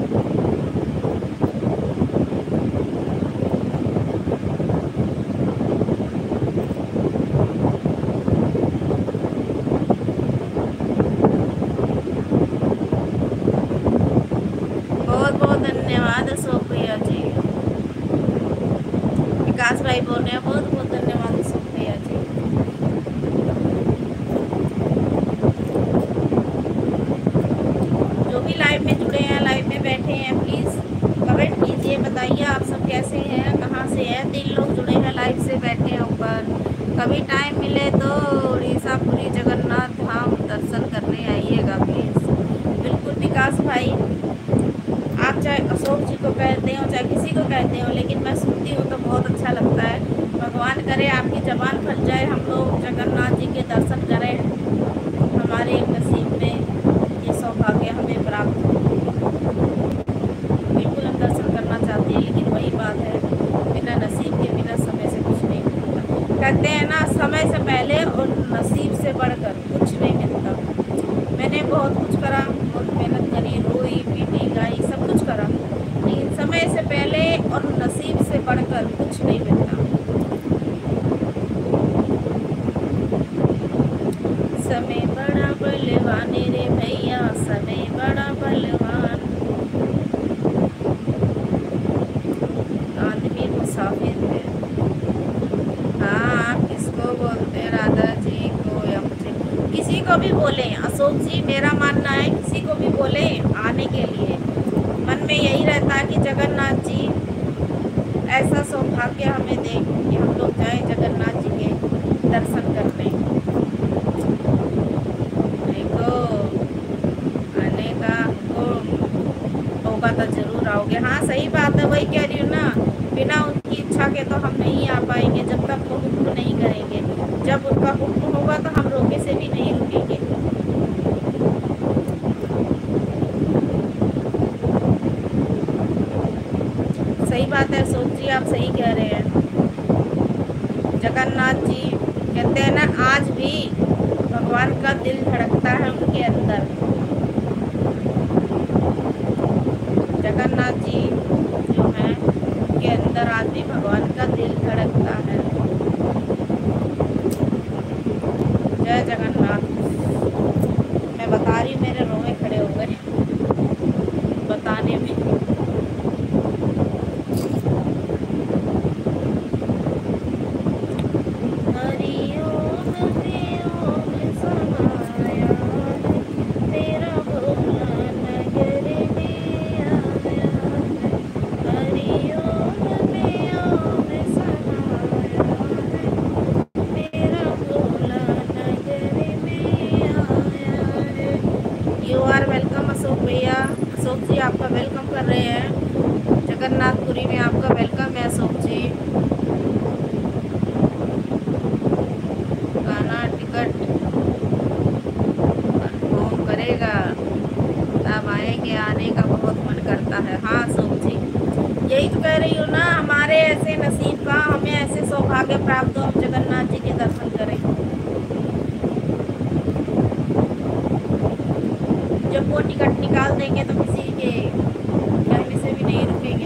बहुत बहुत धन्यवाद अशोक भैया जी। विकास भाई बोल रहे हैं बहुत बहुत धन्यवाद अशोक भैया जी। जो भी लाइव में जुड़े हैं, लाइव में बैठे हैं, प्लीज़ कमेंट कीजिए, बताइए आप सब कैसे हैं, कहाँ से हैं। 3 लोग जुड़े हैं, लाइव से बैठे हैं ऊपर। कभी टाइम मिले तो उड़ीसा पुरी जगन्नाथ धाम दर्शन करने आइएगा प्लीज़। बिल्कुल विकास भाई, आप चाहे अशोक जी को कहते हो चाहे किसी को कहते हो, लेकिन मैं सुनती हूँ तो बहुत अच्छा लगता है। भगवान करे आपकी जबान फट जाए, हम लोग जगन्नाथ जी के दर्शन करें, हमारे नसीब में ये सौभाग्य हमें प्राप्त हो। बिल्कुल हम दर्शन करना चाहते हैं, लेकिन वही बात है, बिना नसीब के, बिना समय से कुछ नहीं मिलता। कहते हैं ना, समय से पहले और नसीब से बढ़कर कुछ नहीं मिलता। मैंने बहुत कुछ करा, बहुत मेहनत करी, रोई पीटी गाई, सब कुछ करा, लेकिन समय से पहले और नसीब से बढ़कर कुछ नहीं मिलता। समय बड़ा बलवान रे भैया, समय बड़ा बलवान। आदमी मुसाफिर है। हाँ, आप किसको बोलते हैं, राधा जी को या मुझे? किसी को भी बोले अशोक जी, मेरा मानना है किसी को भी बोले आने के लिए। मन में यही रहता है कि जगन्नाथ जी ऐसा सौभाग्य हमें दें कि हम लोग जाएं जगन्नाथ जी के दर्शन करने। देखो, आने का तो होगा तो जरूर आओगे। हाँ सही बात है, वही कह रही हूँ ना, बिना उनकी इच्छा के तो हम नहीं आ पाएंगे, जब तक वो हुक्म नहीं करेंगे। जब उनका हुक्म होगा तो हम रोके से भी नहीं रुकेंगे। सही बात है अशोक जी, आप सही कह रहे हैं। जगन्नाथ जी कहते हैं ना, आज भी भगवान का दिल धड़कता है उनके अंदर। जगन्नाथ जी जो है, उनके अंदर आज भी भगवान का दिल धड़कता है। जय जगन्नाथ। मैं बता रही हूँ, मेरे रोए खड़े हो गए बताने में। यू आर वेलकम अशोक भैया। अशोक जी आपका वेलकम कर रहे हैं, जगन्नाथपुरी में आपका वेलकम है अशोक जी। गाना टिकट कन्फर्म करेगा, तब आएंगे, आने का बहुत मन करता है। हाँ अशोक जी, यही तो कह रही हूँ ना, हमारे ऐसे नसीब का, हमें ऐसे सौभाग्य प्राप्त हो, हम जगन्नाथ जी के दर्शन करें। जब वो टिकट निकाल देंगे तो किसी के कहने से भी नहीं रुकेंगे।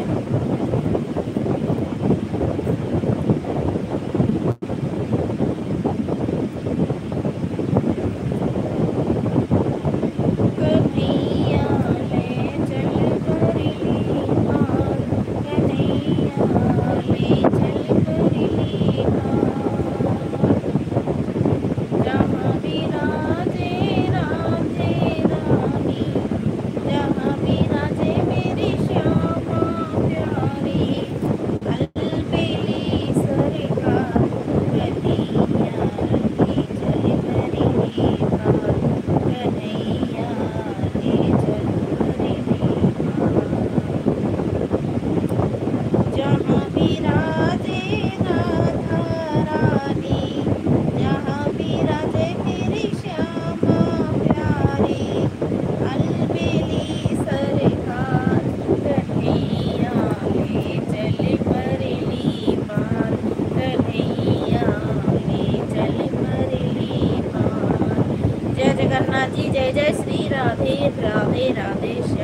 जय जगन्नाथ जी, जय जय श्री राधे राधे राधे।